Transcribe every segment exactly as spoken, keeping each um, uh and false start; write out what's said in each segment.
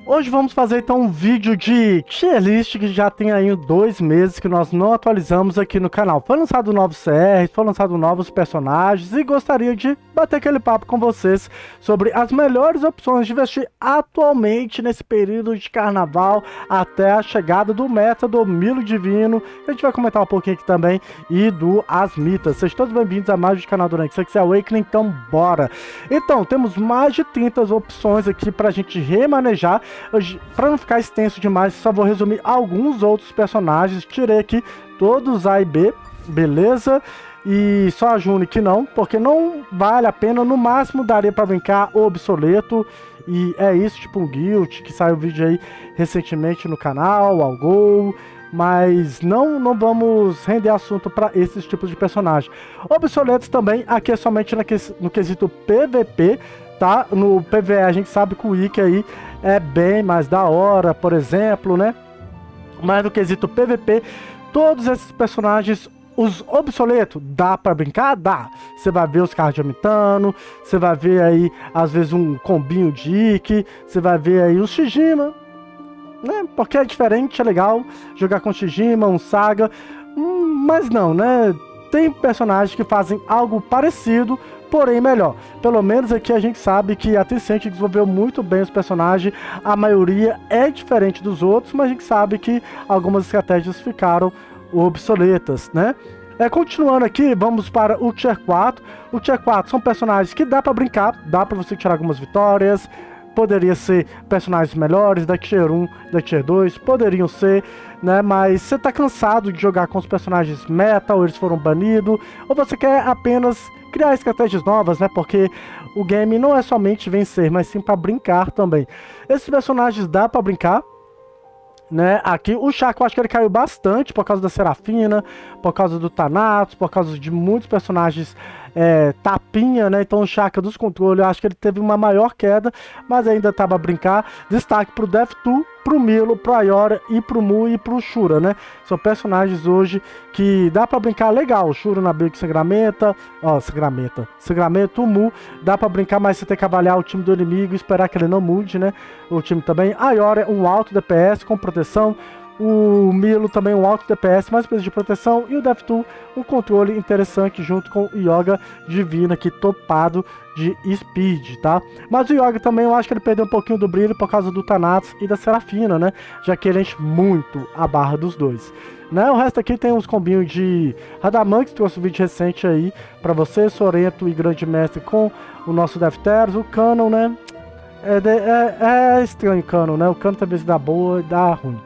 Hoje vamos fazer então um vídeo de tier list que já tem aí dois meses que nós não atualizamos aqui no canal. Foi lançado novos C Rs, foi lançado novos personagens e gostaria de bater aquele papo com vocês sobre as melhores opções de investir atualmente nesse período de carnaval até a chegada do meta do Milo Divino. A gente vai comentar um pouquinho aqui também e do Asmitas. Sejam todos bem-vindos a mais um canal do Nexus Awakening, então bora! Então, temos mais de trinta opções aqui pra gente remanejar. Para não ficar extenso demais, só vou resumir alguns outros personagens. Tirei aqui todos A e B, beleza? E só a June que não, porque não vale a pena. No máximo daria para brincar o obsoleto. E é isso, tipo um Guild, que saiu vídeo aí recentemente no canal, ao Gol. Mas não, não vamos render assunto para esses tipos de personagem. Obsoletos também, aqui é somente no quesito P V P. Tá? No P V E a gente sabe que o Wiki aí é bem mais da hora, por exemplo, né? Mas no quesito P V P, todos esses personagens, os obsoletos, dá pra brincar? Dá. Você vai ver os carros de Amitano, você vai ver aí, às vezes, um combinho de Ikki, você vai ver aí o Shijima, né? Porque é diferente, é legal jogar com Shijima, um Saga, hum, mas não, né? Tem personagens que fazem algo parecido, porém melhor. Pelo menos aqui a gente sabe que a Tencent desenvolveu muito bem os personagens. A maioria é diferente dos outros, mas a gente sabe que algumas estratégias ficaram obsoletas, né? É, continuando aqui, vamos para o Tier quatro. O Tier quatro são personagens que dá pra brincar, dá pra você tirar algumas vitórias. Poderia ser personagens melhores, da Tier um, da Tier dois, poderiam ser, né? Mas você tá cansado de jogar com os personagens meta, ou eles foram banidos, ou você quer apenas criar estratégias novas, né? Porque o game não é somente vencer, mas sim para brincar também. Esses personagens dá para brincar, né? Aqui o Shaka eu acho que ele caiu bastante por causa da Serafina, por causa do Thanatos, por causa de muitos personagens é, tapinha, né? Então o Shaka dos controles, eu acho que ele teve uma maior queda, mas ainda tava a brincar. Destaque pro DevTool, pro Milo, pro Ayora e pro Mu e pro Shura, né? São personagens hoje que dá pra brincar legal. O Shura na build Sangramenta, ó, Sangramenta, Sangramento, o Mu, dá pra brincar, mas você tem que avaliar o time do inimigo e esperar que ele não mude, né? O time também. Ayora é um alto D P S com proteção. O Milo também um alto D P S, mais peso de proteção. E o DevTool, um controle interessante junto com o Yoga Divina aqui, topado de speed, tá? Mas o Yoga também, eu acho que ele perdeu um pouquinho do brilho por causa do Thanatos e da Serafina, né? Já que ele enche muito a barra dos dois. Né? O resto aqui tem uns combinhos de Radamanx, que trouxe um vídeo recente aí pra você. Sorento e Grande Mestre com o nosso Defteros. O Canon, né? É, de, é, é estranho o Canon, né? O Canon também se dá boa e dá ruim.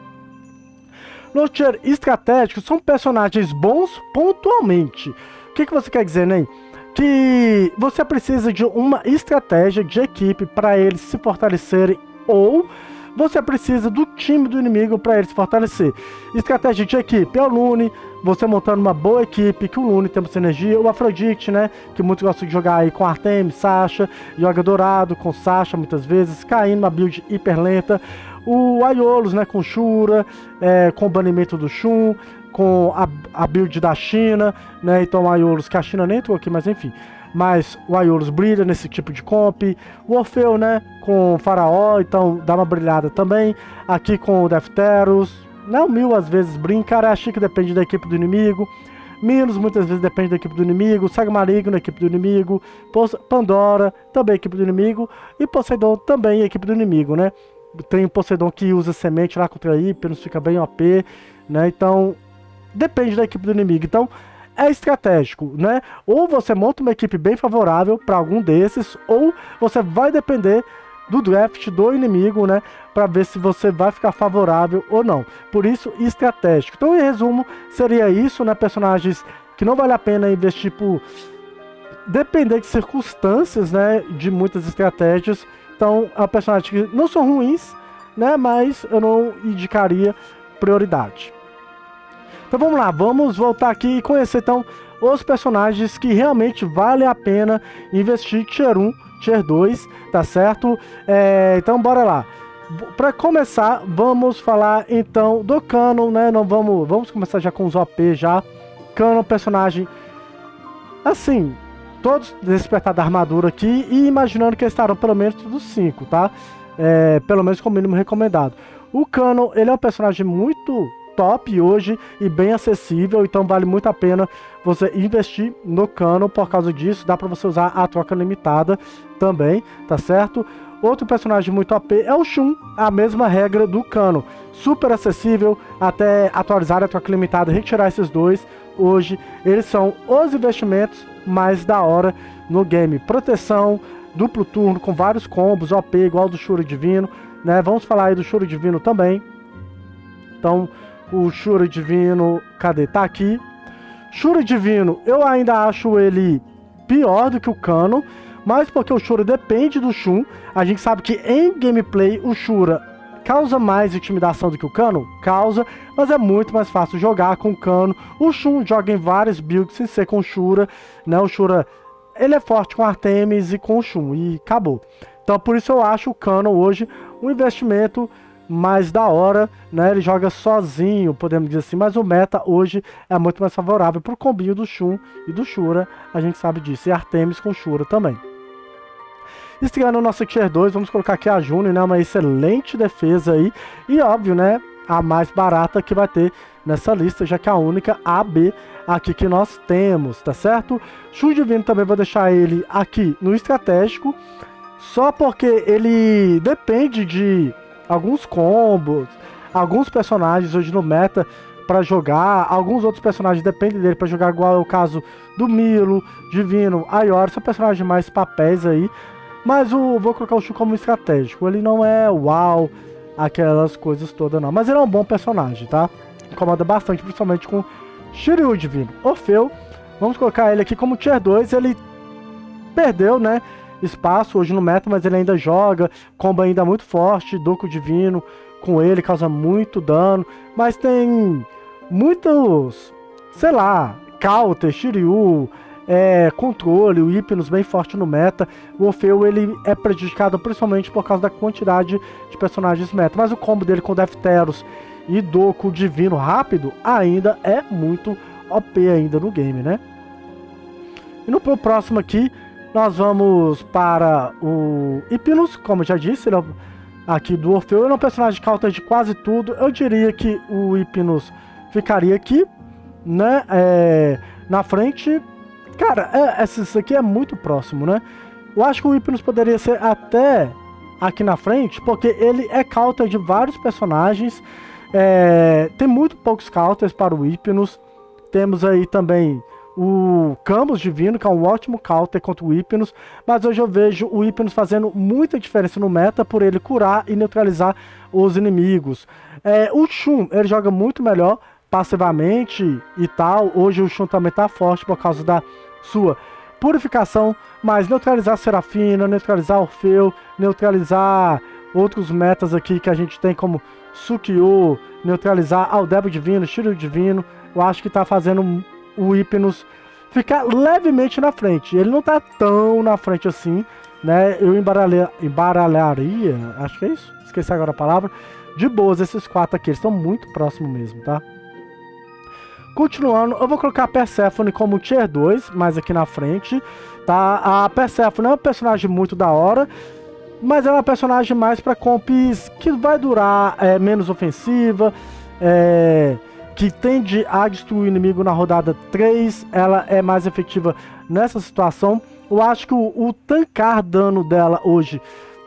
No tier estratégico, são personagens bons pontualmente. O que, que você quer dizer, Ney? Que você precisa de uma estratégia de equipe para eles se fortalecerem, ou você precisa do time do inimigo para ele se fortalecer. Estratégia de equipe é o Lune, você montando uma boa equipe, que o Lune tem muita energia. O Afrodite, né, que muitos gostam de jogar aí com Artemis, Sasha, joga Dourado com Sasha muitas vezes, caindo uma build hiper lenta. O Aiolos, né, com Shura, é, com o banimento do Shun, com a, a build da China, né, então o Aiolos, que a China nem entrou aqui, mas enfim. Mas o Aiolos brilha nesse tipo de comp. O Orfeu, né, com o Faraó, então dá uma brilhada também. Aqui com o Defteros, né, o Mil às vezes brinca, Arashi que depende da equipe do inimigo. Minos muitas vezes depende da equipe do inimigo. Saga Maligno na equipe do inimigo. Pandora, também equipe do inimigo. E Poseidon também equipe do inimigo, né. Tem o Poseidon que usa semente lá contra Hypnos, fica bem O P, né? Então, depende da equipe do inimigo. Então, é estratégico, né? Ou você monta uma equipe bem favorável para algum desses, ou você vai depender do draft do inimigo, né? Para ver se você vai ficar favorável ou não. Por isso, estratégico. Então, em resumo, seria isso, né? Personagens que não vale a pena investir por depender de circunstâncias, né? De muitas estratégias. Então, é um personagem que não são ruins, né? Mas eu não indicaria prioridade. Então vamos lá, vamos voltar aqui e conhecer então os personagens que realmente valem a pena investir Tier um, Tier dois, tá certo? É, então bora lá. Para começar, vamos falar então do Canon, né? Não vamos, vamos começar já com os O P já. Canon, personagem assim, todos despertar da armadura aqui e imaginando que eles estarão pelo menos dos cinco, tá? é, pelo menos com o mínimo recomendado. O Canon, ele é um personagem muito top hoje e bem acessível, então vale muito a pena você investir no Canon por causa disso. Dá pra você usar a troca limitada também, tá certo? Outro personagem muito O P é o Shun, a mesma regra do Canon. Super acessível, até atualizar a troca limitada, retirar esses dois. Hoje, eles são os investimentos mais da hora no game. Proteção, duplo turno, com vários combos, O P igual do Shura Divino, né? Vamos falar aí do Shura Divino também. Então, o Shura Divino, cadê? Tá aqui. Shura Divino, eu ainda acho ele pior do que o Canon, mas porque o Shura depende do Shun. A gente sabe que em gameplay o Shura causa mais intimidação do que o Canon? Causa, mas é muito mais fácil jogar com o Canon. O Shun joga em várias builds sem ser com o Shura, né? O Shura, ele é forte com Artemis e com o Shun, e acabou. Então por isso eu acho o Canon hoje um investimento mais da hora, né? Ele joga sozinho, podemos dizer assim, mas o meta hoje é muito mais favorável pro combinho do Shun e do Shura, a gente sabe disso, e Artemis com Shura também. Estreando o nosso Tier dois, vamos colocar aqui a Juni, né? Uma excelente defesa aí, e óbvio, né? A mais barata que vai ter nessa lista, já que é a única A B aqui que nós temos, tá certo? Shun Divino também vou deixar ele aqui no estratégico, só porque ele depende de alguns combos, alguns personagens hoje no meta para jogar, alguns outros personagens dependem dele para jogar, igual é o caso do Milo, Divino, Aior, são personagens mais papéis aí, mas o, vou colocar o Shun como estratégico, ele não é uau, aquelas coisas todas não, mas ele é um bom personagem, tá? Incomoda bastante, principalmente com Shiryu Divino. Orfeu, vamos colocar ele aqui como Tier dois, ele perdeu, né, espaço hoje no meta, mas ele ainda joga, combo ainda muito forte, Doku Divino com ele, causa muito dano, mas tem muitos, sei lá, counter, Shiryu, é, controle, o Hypnos bem forte no meta. O Orfeu, ele é prejudicado principalmente por causa da quantidade de personagens meta, mas o combo dele com Defteros e Doku Divino rápido ainda é muito O P ainda no game, né? E no pro próximo aqui, nós vamos para o Hypnos, como eu já disse, ele é aqui do Orfeu, ele é um personagem counter de quase tudo. Eu diria que o Hypnos ficaria aqui, né, é, na frente. Cara, é, isso aqui é muito próximo, né? Eu acho que o Hypnos poderia ser até aqui na frente, porque ele é counter de vários personagens. É, tem muito poucos counters para o Hypnos. Temos aí também o Camus Divino, que é um ótimo counter contra o Hypnos, mas hoje eu vejo o Hypnos fazendo muita diferença no meta por ele curar e neutralizar os inimigos. É, o Shun, ele joga muito melhor passivamente e tal. Hoje o Shun também tá forte por causa da sua purificação, mas neutralizar Serafina, neutralizar Orfeu, neutralizar outros metas aqui que a gente tem como Sukyo, neutralizar Aldebo Divino, Shiryu Divino, eu acho que tá fazendo o Hypnos ficar levemente na frente. Ele não tá tão na frente assim, né? Eu embaralha, embaralharia, acho que é isso, esqueci agora a palavra, de boas esses quatro aqui, eles estão muito próximos mesmo, tá? Continuando, eu vou colocar a Persephone como Tier dois, mais aqui na frente, tá? A Persephone é um personagem muito da hora, mas é uma personagem mais para comps que vai durar, é, menos ofensiva, é, que tende a destruir o inimigo na rodada três, ela é mais efetiva nessa situação. Eu acho que o, o tancar dano dela hoje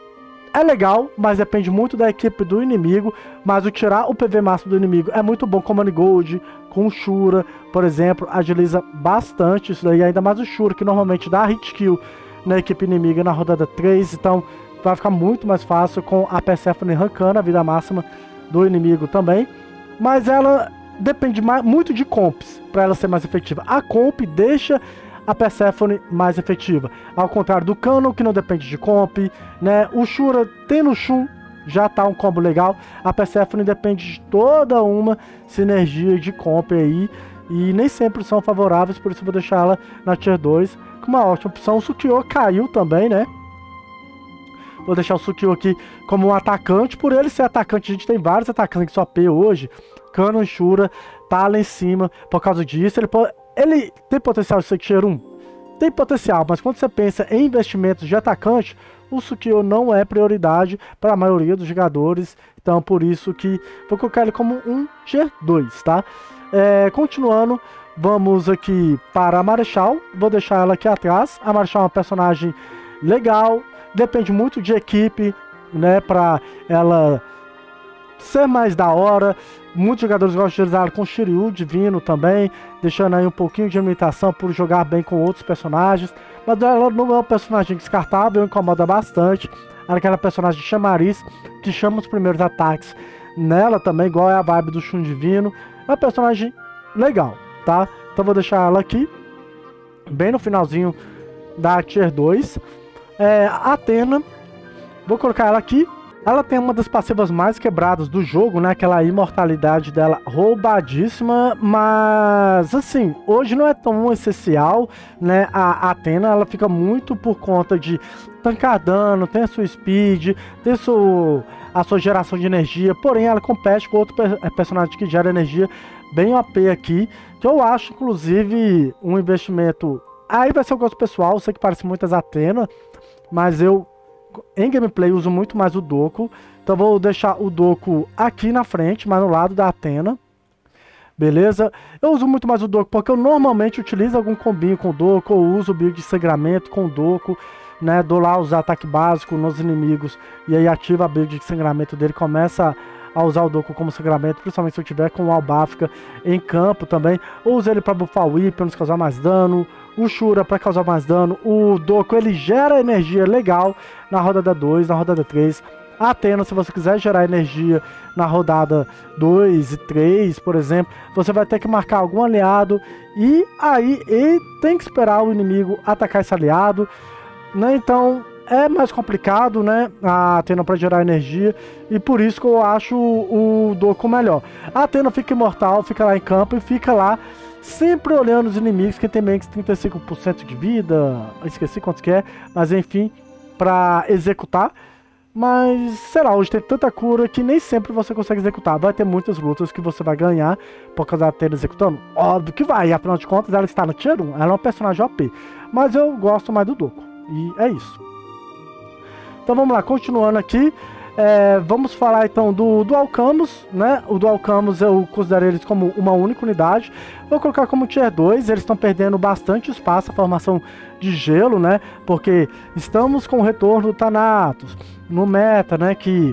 é legal, mas depende muito da equipe do inimigo, mas o tirar o P V máximo do inimigo é muito bom com Manigold, com o Shura, por exemplo, agiliza bastante isso daí, ainda mais o Shura, que normalmente dá hit kill na equipe inimiga na rodada três, então vai ficar muito mais fácil com a Persephone rankando a vida máxima do inimigo também, mas ela depende mais, muito de comps para ela ser mais efetiva. A comp deixa a Persephone mais efetiva, ao contrário do Canon, que não depende de comp, né? O Shura tem no Shun, já tá um combo legal. A Persephone depende de toda uma sinergia de comp aí, e nem sempre são favoráveis, por isso eu vou deixar ela na Tier dois com uma ótima opção. O Sukyo caiu também, né? Vou deixar o Sukyo aqui como um atacante. Por ele ser atacante, a gente tem vários atacantes O P hoje. Canon e Shura tá lá em cima por causa disso. Ele, ele tem potencial de ser Tier um? Tem potencial, mas quando você pensa em investimentos de atacante, o Sukio não é prioridade para a maioria dos jogadores, então por isso que vou colocar ele como um Tier dois, tá? É, continuando, vamos aqui para a Marechal, vou deixar ela aqui atrás. A Marechal é uma personagem legal, depende muito de equipe, né, para ela ser mais da hora. Muitos jogadores gostam de usar ela com Shiryu Divino também, deixando aí um pouquinho de limitação por jogar bem com outros personagens, mas ela não é um personagem descartável, incomoda bastante. Ela é aquela personagem de chamariz que chama os primeiros ataques nela também, igual é a vibe do Shun Divino. É uma personagem legal, tá? Então vou deixar ela aqui, bem no finalzinho da Tier dois. É, a Athena, vou colocar ela aqui. Ela tem uma das passivas mais quebradas do jogo, né? Aquela imortalidade dela roubadíssima, mas assim, hoje não é tão essencial, né? A Athena, ela fica muito por conta de tancar dano, tem a sua speed, tem a sua, a sua geração de energia, porém ela compete com outro personagem que gera energia bem O P aqui, que eu acho, inclusive, um investimento. Aí vai ser o gosto pessoal, eu sei que parece muitas Athena, mas eu em gameplay uso muito mais o Doku, então vou deixar o Doku aqui na frente, mas no lado da Athena, beleza? Eu uso muito mais o Doku porque eu normalmente utilizo algum combinho com o Doku, ou uso o build de sangramento com o Doku, né? Dou lá os ataques básicos nos inimigos e aí ativa a build de sangramento dele, começa a usar o Doku como sangramento, principalmente se eu tiver com o Albafka em campo também. Eu uso ele para buffar o Whip, para nos causar mais dano, o Shura para causar mais dano, o Doku ele gera energia legal na rodada dois, na rodada três. A Athena, se você quiser gerar energia na rodada dois e três, por exemplo, você vai ter que marcar algum aliado e aí ele tem que esperar o inimigo atacar esse aliado, né? Então é mais complicado, né, a Athena para gerar energia, e por isso que eu acho o, o Doku melhor. A Athena fica imortal, fica lá em campo e fica lá sempre olhando os inimigos que tem menos que trinta e cinco por cento de vida, esqueci quantos que é, mas enfim, para executar. Mas, sei lá, hoje tem tanta cura que nem sempre você consegue executar. Vai ter muitas lutas que você vai ganhar por causa da Athena executando. Óbvio que vai, afinal de contas ela está no Tier um, ela é uma personagem O P. Mas eu gosto mais do Doku, e é isso. Então vamos lá, continuando aqui, é, vamos falar então do, do Alcamus, né? O do Alcamus eu considero eles como uma única unidade. Vou colocar como Tier dois, eles estão perdendo bastante espaço, a formação de gelo, né? Porque estamos com o retorno do Thanatos no meta, né? Que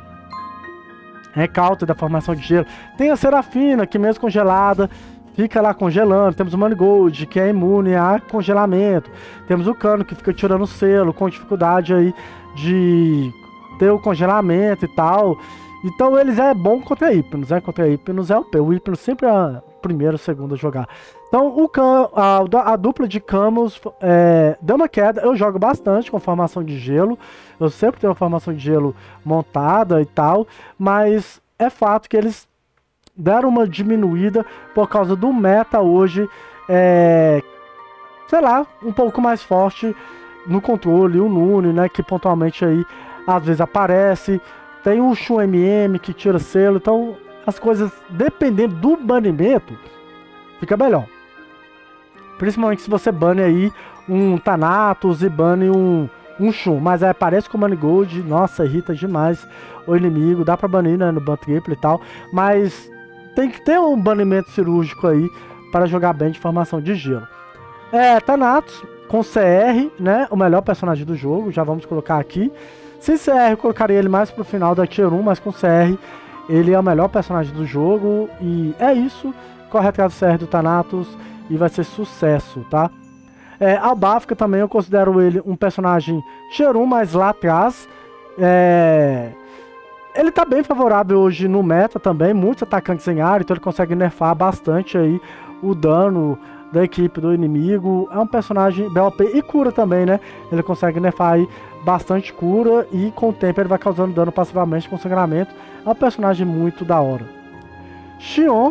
é counter da formação de gelo. Tem a Serafina, que mesmo congelada, fica lá congelando. Temos o Manigold, que é imune a congelamento. Temos o Cano, que fica tirando o selo, com dificuldade aí de ter o congelamento e tal. Então eles é bom contra Hypnos, né? Contra Hypnos é o P. O Hypnos sempre é a primeira ou segunda a jogar. Então o Cam, a, a dupla de Camus é, deu uma queda. Eu jogo bastante com formação de gelo. Eu sempre tenho uma formação de gelo montada e tal. Mas é fato que eles deram uma diminuída por causa do meta hoje. É, sei lá, um pouco mais forte no controle. O Nune, né? Que pontualmente aí às vezes aparece. Tem o Shun M M que tira selo. Então as coisas, dependendo do banimento, fica melhor. Principalmente se você bane aí um Thanatos e bane um, um Shun. Mas aí aparece com o Manigold. Nossa, irrita demais o inimigo. Dá pra banir, né, no ban triplo e tal. Mas tem que ter um banimento cirúrgico aí para jogar bem de formação de gelo. É, Thanatos com C R, né? O melhor personagem do jogo. Já vamos colocar aqui. Sem C R eu colocaria ele mais pro final da Tier um, mas com C R ele é o melhor personagem do jogo. E é isso. Corre atrás do C R do Thanatos e vai ser sucesso, tá? É, Albafka também eu considero ele um personagem Tier um, mas lá atrás. É... Ele tá bem favorável hoje no meta também. Muitos atacantes em área, então ele consegue nerfar bastante aí o dano da equipe do inimigo. É um personagem B O P e cura também, né? Ele consegue nerfar aí bastante cura e com o tempo ele vai causando dano passivamente com sangramento. É um personagem muito da hora. Xion.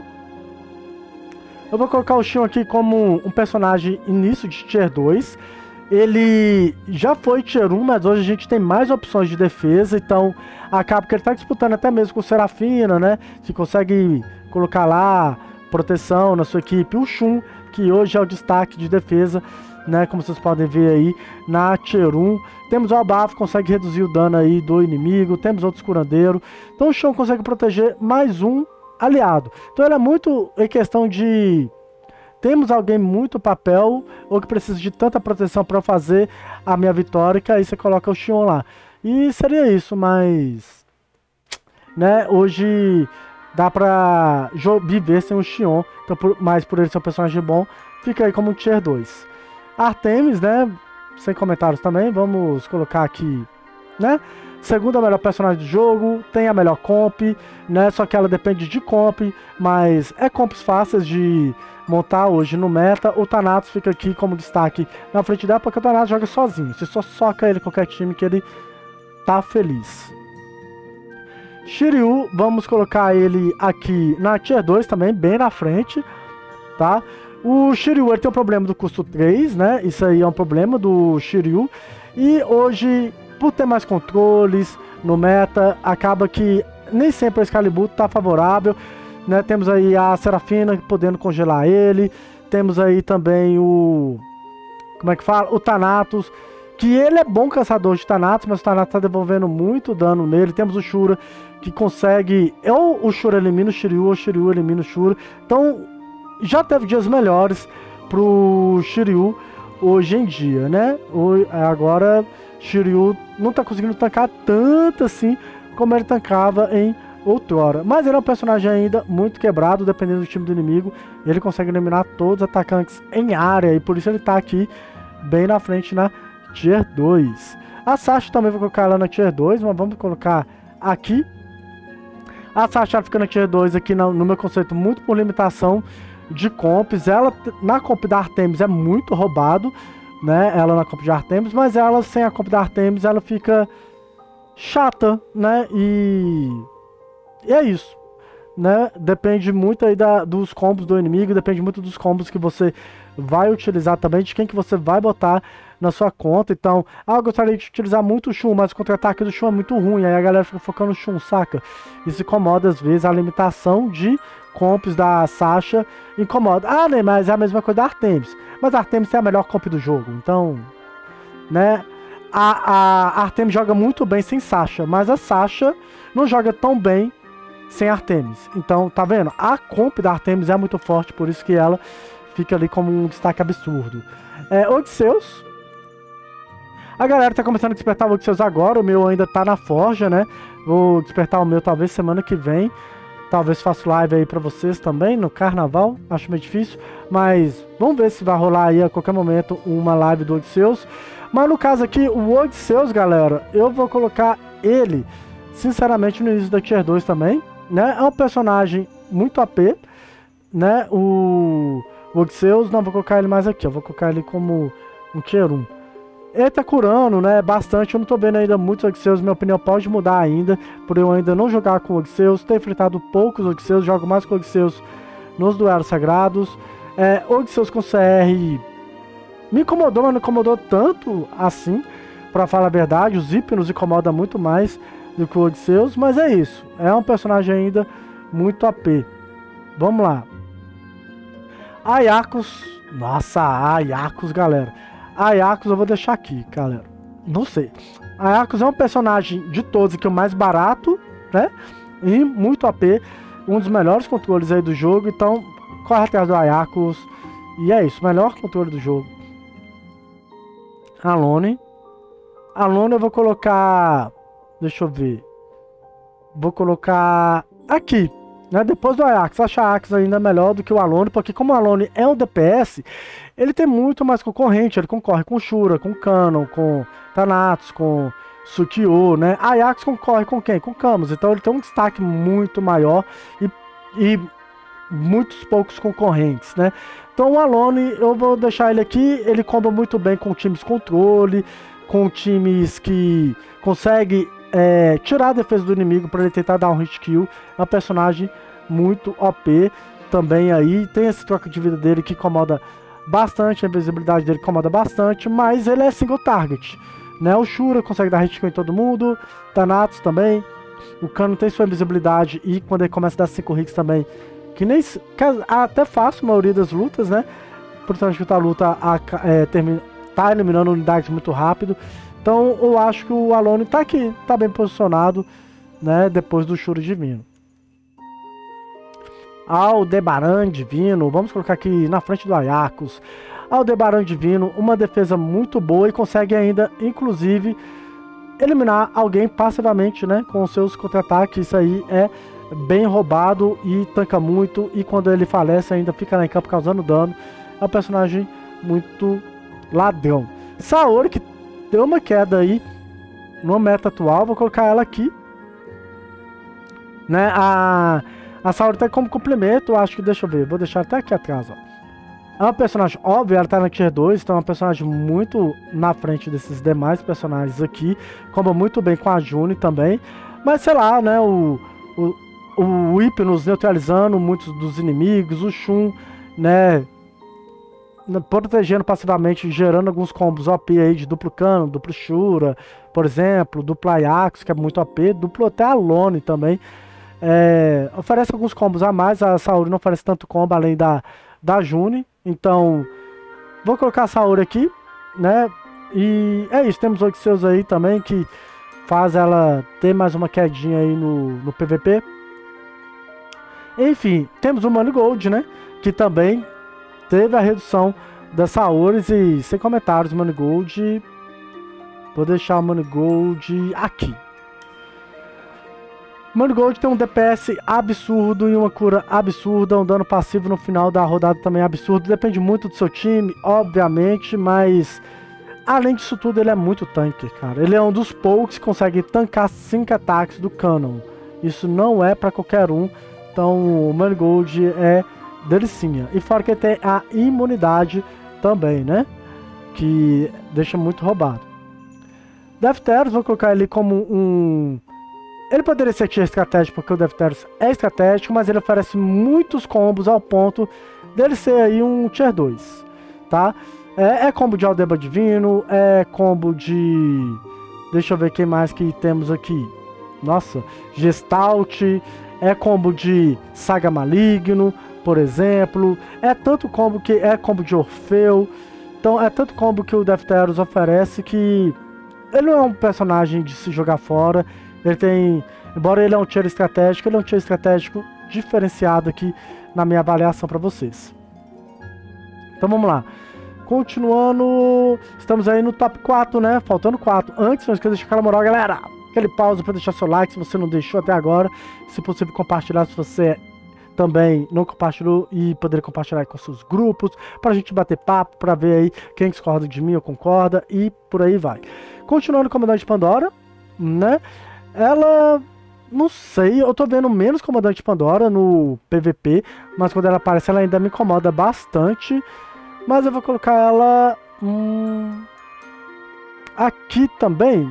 Eu vou colocar o Xion aqui como um personagem início de Tier dois. Ele já foi Tier um, mas hoje a gente tem mais opções de defesa, então acaba que ele está disputando até mesmo com o Serafina, né? Se consegue colocar lá proteção na sua equipe. O Shun, que hoje é o destaque de defesa, né? Como vocês podem ver aí na Tier um. Temos o Abafo, consegue reduzir o dano aí do inimigo. Temos outros curandeiros. Então o Xion consegue proteger mais um aliado. Então ele é muito em questão de... Temos alguém muito papel ou que precisa de tanta proteção para fazer a minha vitória, que aí você coloca o Xion lá. E seria isso, mas... né, hoje dá pra viver sem o Xion, então, por, mas por ele ser um personagem bom, fica aí como um Tier dois. Artemis, né, sem comentários também, vamos colocar aqui, né, segunda melhor personagem do jogo, tem a melhor comp, né, só que ela depende de comp, mas é comps fáceis de montar hoje no meta. O Thanatos fica aqui como destaque na frente dela, porque o Thanatos joga sozinho, você só soca ele em qualquer time que ele tá feliz. Shiryu, vamos colocar ele aqui na Tier dois também, bem na frente, tá? O Shiryu, ele tem um problema do custo três, né? Isso aí é um problema do Shiryu. E hoje, por ter mais controles no meta, acaba que nem sempre a Excalibur tá favorável, né? Temos aí a Serafina podendo congelar ele, temos aí também o... como é que fala? O Thanatos, que ele é bom caçador de Thanatos, mas o Thanatos tá devolvendo muito dano nele. Temos o Shura, que consegue... ou o Shura elimina o Shiryu, ou o Shiryu elimina o Shura. Então, já teve dias melhores pro Shiryu hoje em dia, né? Agora, Shiryu não tá conseguindo tancar tanto assim como ele tancava em outrora. Mas ele é um personagem ainda muito quebrado, dependendo do time do inimigo. Ele consegue eliminar todos os atacantes em área, e por isso ele tá aqui bem na frente na Tier dois. A Sasha também vou colocar ela na Tier dois, mas vamos colocar aqui. A Sasha fica na Tier dois aqui no, no meu conceito, muito por limitação de comps. Ela na comp da Artemis é muito roubado, né? Ela na comp de Artemis, mas ela sem a comp da Artemis ela fica chata, né? E, e é isso, né? Depende muito aí da, dos combos do inimigo, depende muito dos combos que você vai utilizar também, de quem que você vai botar na sua conta. Então, ah, eu gostaria de utilizar muito o Shun, mas o contra-ataque do Shun é muito ruim, aí a galera fica focando no Shun, saca? Isso incomoda às vezes, a limitação de comps da Sasha incomoda. Ah, né, mas é a mesma coisa da Artemis, mas a Artemis é a melhor comp do jogo, então, né, a, a Artemis joga muito bem sem Sasha, mas a Sasha não joga tão bem sem Artemis. Então, tá vendo? A comp da Artemis é muito forte, por isso que ela fica ali como um destaque absurdo. É, Odisseus. A galera tá começando a despertar o Odisseus agora, o meu ainda tá na forja, né? Vou despertar o meu talvez semana que vem. Talvez faça live aí pra vocês também, no carnaval. Acho meio difícil, mas vamos ver se vai rolar aí a qualquer momento uma live do Odisseus. Mas no caso aqui, o Odisseus, galera, eu vou colocar ele, sinceramente, no início da Tier dois também, né? É um personagem muito A P, né? O, o Odisseus, não, vou colocar ele mais aqui, eu vou colocar ele como um Tier um. Ele tá curando, né, bastante. Eu não tô vendo ainda muitos Odisseus. Minha opinião pode mudar ainda, por eu ainda não jogar com Odisseus, ter enfrentado poucos Odisseus. Jogo mais com Odisseus nos duelos sagrados. é, Odisseus com C R me incomodou, mas não incomodou tanto assim, pra falar a verdade. O Zip nos incomoda muito mais do que o Odisseus, mas é isso, é um personagem ainda muito A P. Vamos lá. Ayakos. Nossa, Ayakos, galera. Ayakos eu vou deixar aqui, galera. Não sei. Ayakos é um personagem de todos que é o mais barato, né? E muito A P. Um dos melhores controles aí do jogo. Então, corre atrás do Ayakos. E é isso, melhor controle do jogo. Alone. Alone eu vou colocar... Deixa eu ver. Vou colocar aqui, né? Depois do Ajax. Acho a Ajax ainda melhor do que o Alone, porque como o Alone é um D P S, ele tem muito mais concorrente. Ele concorre com Shura, com Canon, com Thanatos, com Sukio, né? A Ajax concorre com quem? Com Camus. Então ele tem um destaque muito maior e, e muitos poucos concorrentes, né? Então o Alone, eu vou deixar ele aqui. Ele comba muito bem com times controle, com times que consegue é, tirar a defesa do inimigo para ele tentar dar um hit kill. É um personagem muito O P também aí. Tem esse troca de vida dele que incomoda bastante, a invisibilidade dele incomoda bastante, mas ele é single target, né? O Shura consegue dar hit kill em todo mundo, Thanatos também. O Cano tem sua invisibilidade e quando ele começa a dar cinco hits também, que nem que até fácil a maioria das lutas, né? Importante que o Talu tá, a, é, termina, tá eliminando unidades muito rápido. Então eu acho que o Alone tá aqui, tá bem posicionado, né? Depois do Shuri Divino. Aldebaran Divino, vamos colocar aqui na frente do Ayakos. Aldebaran Divino, uma defesa muito boa e consegue ainda, inclusive, eliminar alguém passivamente, né? Com seus contra-ataques. Isso aí é bem roubado e tanca muito. E quando ele falece, ainda fica lá em campo causando dano. É um personagem muito ladrão. Saori, que deu uma queda aí no meta atual, vou colocar ela aqui. Né? A, a Saori tá como complemento, acho que, deixa eu ver, vou deixar até aqui atrás, ó. É uma personagem, óbvio, ela tá na Tier dois, então é uma personagem muito na frente desses demais personagens aqui. Comba muito bem com a June também. Mas sei lá, né, o, o, o Hypnos neutralizando muitos dos inimigos, o Shun, né, protegendo passivamente, gerando alguns combos O P aí de duplo cano, duplo Shura, por exemplo, duplo Ajax, que é muito O P, duplo até Alone também. É, oferece alguns combos a mais, a Saori não oferece tanto combo além da, da June. Então, vou colocar a Saori aqui, né? E é isso, temos o Odisseus aí também, que faz ela ter mais uma quedinha aí no, no P V P. Enfim, temos o Manigold, né? Que também teve a redução das Saoris e sem comentários, Manigold. Vou deixar o Manigold aqui. Manigold tem um D P S absurdo e uma cura absurda, um dano passivo no final da rodada também absurdo. Depende muito do seu time, obviamente, mas além disso tudo, ele é muito tanque, cara. Ele é um dos poucos que consegue tancar cinco ataques do Canon. Isso não é pra qualquer um, então o Manigold é delicinha. E fora que ele tem a imunidade também, né? Que deixa muito roubado. Defteros, vou colocar ele como um... Ele poderia ser tier estratégico porque o Defteros é estratégico, mas ele oferece muitos combos ao ponto dele ser aí um tier dois, tá? É, é combo de Aldeba Divino, é combo de... Deixa eu ver quem mais que temos aqui. Nossa, Gestalt, é combo de Saga Maligno, por exemplo. É tanto combo que é combo de Orfeu. Então é tanto combo que o Defteros oferece que ele não é um personagem de se jogar fora. Ele tem, embora ele é um tier estratégico, ele é um tier estratégico diferenciado aqui na minha avaliação para vocês. Então vamos lá. Continuando, estamos aí no top quatro, né? Faltando quatro. Antes, não esqueça de deixar aquela moral, galera. Aquele pausa para deixar seu like se você não deixou até agora. Se possível, compartilhar se você também não compartilhou e poder compartilhar com seus grupos, pra gente bater papo, pra ver aí quem discorda de mim ou concorda e por aí vai. Continuando, Comandante Pandora, né? Ela, não sei, eu tô vendo menos Comandante Pandora no P V P, mas quando ela aparece ela ainda me incomoda bastante. Mas eu vou colocar ela hum, aqui também.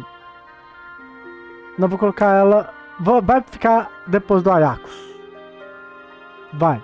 Não vou colocar ela, vai ficar depois do Ayakos. Vai.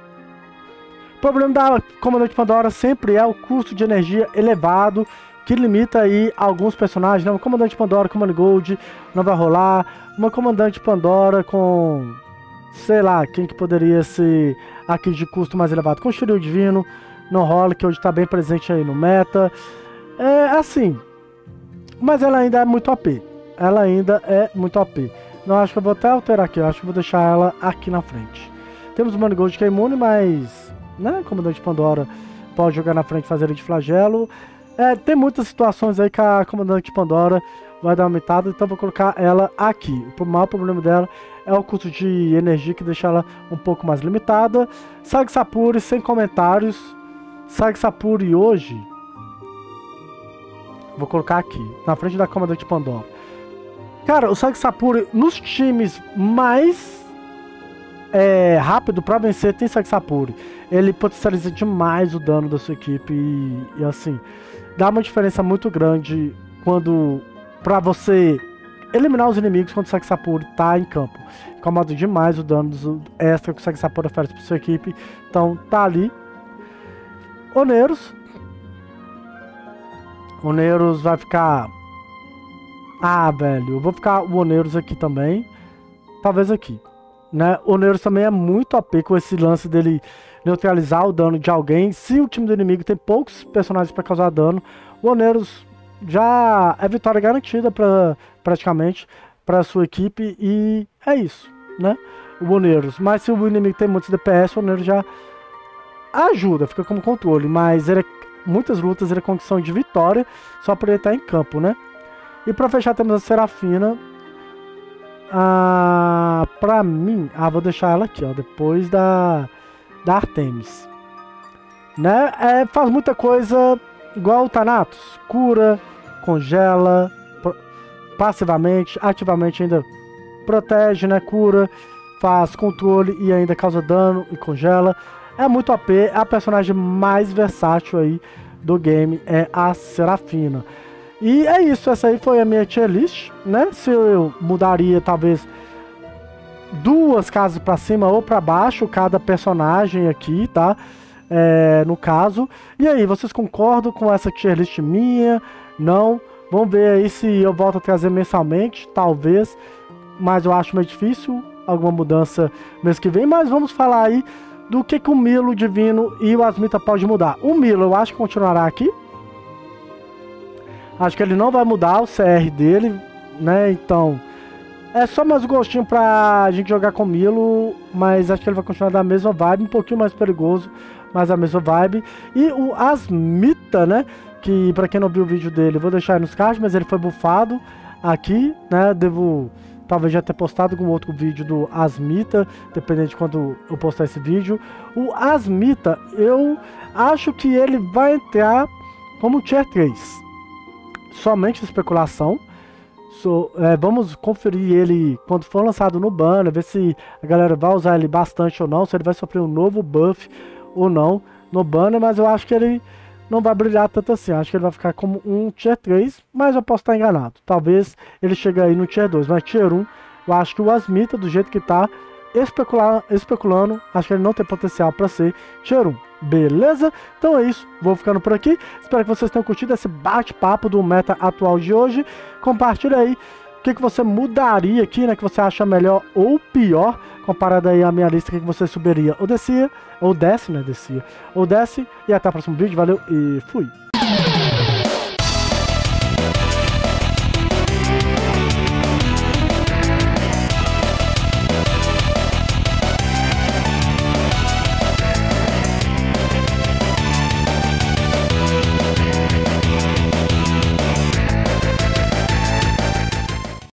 O problema da Comandante Pandora sempre é o custo de energia elevado, que limita aí alguns personagens, né? Uma Comandante Pandora com Manigold não vai rolar. Uma Comandante Pandora com, sei lá, quem que poderia ser aqui de custo mais elevado? Com Shiryu Divino não rola, que hoje está bem presente aí no meta. É assim, mas ela ainda é muito O P. Ela ainda é muito O P. Não, acho que eu vou até alterar aqui, eu acho que eu vou deixar ela aqui na frente. Temos o Manigold que é imune, mas, né, Comandante Pandora pode jogar na frente e fazer ele de flagelo. É, tem muitas situações aí que a Comandante Pandora vai dar uma aumentada, então vou colocar ela aqui. O maior problema dela é o custo de energia, que deixa ela um pouco mais limitada. Sag Sapuri, sem comentários. Sag Sapuri hoje, vou colocar aqui, na frente da Comandante Pandora. Cara, o Sag Sapuri nos times mais é, rápido pra vencer tem Sag Sapuri. Ele potencializa demais o dano da sua equipe e, e assim, dá uma diferença muito grande quando pra você eliminar os inimigos quando o Sag Sapuri tá em campo. Incomoda demais o dano extra que o Sag Sapuri oferece pra sua equipe. Então tá ali. Oneiros. Oneiros vai ficar... Ah, velho, eu vou ficar o Oneiros aqui também. Talvez aqui. né? O Oneiros também é muito O P com esse lance dele neutralizar o dano de alguém. Se o time do inimigo tem poucos personagens para causar dano, o Oneiros já é vitória garantida pra, praticamente para sua equipe, e é isso, né? O Oneiros. Mas se o inimigo tem muitos D P S, o Oneiros já ajuda, fica como controle, mas ele é, muitas lutas ele é condição de vitória só por ele estar em campo, né? E pra fechar temos a Serafina. Ah, pra mim, ah, vou deixar ela aqui, ó, depois da, da Artemis, né? É, faz muita coisa igual o Thanatos, cura, congela, passivamente, ativamente ainda protege, né? Cura, faz controle e ainda causa dano e congela. É muito O P, é a personagem mais versátil aí do game, é a Serafina. E é isso, essa aí foi a minha tier list, né? Se eu mudaria talvez duas casas pra cima ou pra baixo, cada personagem aqui, tá? É, no caso. E aí, vocês concordam com essa tier list minha? Não? Vamos ver aí se eu volto a trazer mensalmente, talvez. Mas eu acho meio difícil alguma mudança mês que vem. Mas vamos falar aí do que, que o Milo Divino e o Asmita pode mudar. O Milo eu acho que continuará aqui. Acho que ele não vai mudar o C R dele, né? Então, é só mais um gostinho pra gente jogar com o Milo. Mas acho que ele vai continuar da mesma vibe, um pouquinho mais perigoso, mas a mesma vibe. E o Asmita, né? Que pra quem não viu o vídeo dele, eu vou deixar aí nos cards, mas ele foi bufado aqui, né? Devo talvez já ter postado algum outro vídeo do Asmita, dependendo de quando eu postar esse vídeo. O Asmita, eu acho que ele vai entrar como tier três. Somente especulação. So, é, vamos conferir ele quando for lançado no banner, ver se a galera vai usar ele bastante ou não, se ele vai sofrer um novo buff ou não no banner, mas eu acho que ele não vai brilhar tanto assim. Acho que ele vai ficar como um tier três, mas eu posso estar enganado. Talvez ele chegue aí no tier dois, mas tier um, eu acho que o Asmita, do jeito que tá, especular, especulando, acho que ele não tem potencial para ser tier um. Beleza? Então é isso, vou ficando por aqui. Espero que vocês tenham curtido esse bate-papo do meta atual de hoje. Compartilha aí o que, que você mudaria aqui, né? Que você acha melhor ou pior, comparado aí a minha lista, o que, que você subiria ou descia, ou desce, né? Descia, ou desce. E até o próximo vídeo, valeu e fui!